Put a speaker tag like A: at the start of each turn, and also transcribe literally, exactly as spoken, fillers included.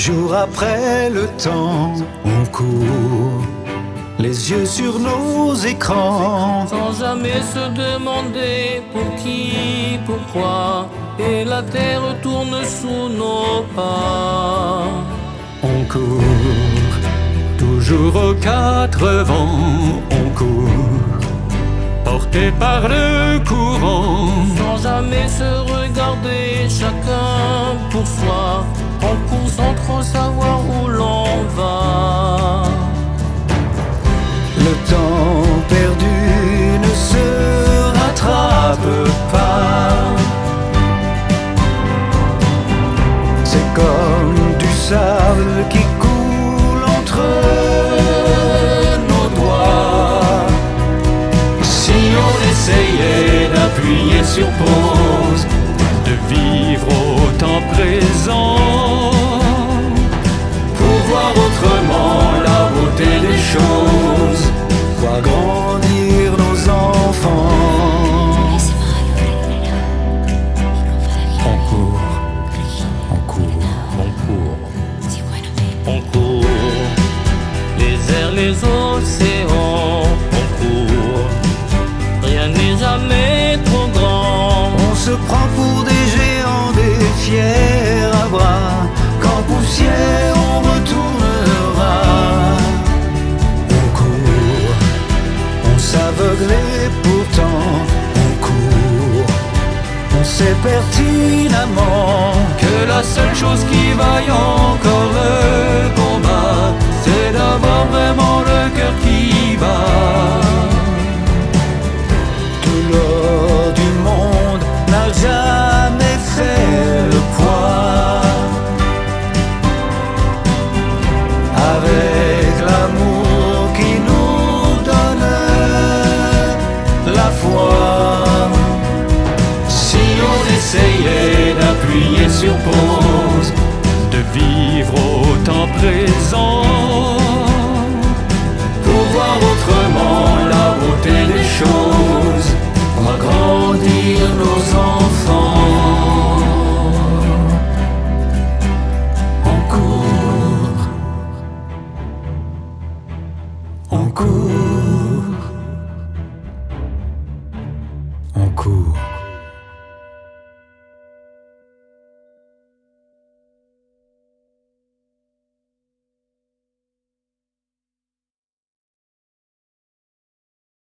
A: Jour après le temps, on court, les yeux sur nos écrans,
B: sans jamais se demander pour qui, pourquoi, et la terre tourne sous nos pas.
A: on court, toujours aux quatre vents, on court, porté par le courant,
B: sans jamais se regarder, chacun pour soi, on court sans trop savoir où l'on va.
A: Le temps perdu ne se rattrape pas. C'est comme du sable qui coule entre nos doigts. Si on essayait d'appuyer sur pause, de vivre au temps présent, pour voir autrement la beauté des choses, voir grandir nos enfants. On court, on court,
B: On court, on court, les airs, les océans, on court, rien n'est jamais trop grand.
A: on se prend pour des géants, des fiers à bras, qu'en poussière on retournera. On court, on s'aveugle et pourtant on court. On sait pertinemment que la seule chose qui vaille encore le combat, c'est d'avoir vraiment le cœur qui bat. Tout l'or du monde n'a jamais fait le poids avec l'amour qui nous donne la foi. Si on essayait d'appuyer sur pause, de vivre au temps présent, pour voir autrement la beauté des choses, voir grandir nos enfants. On court, on court.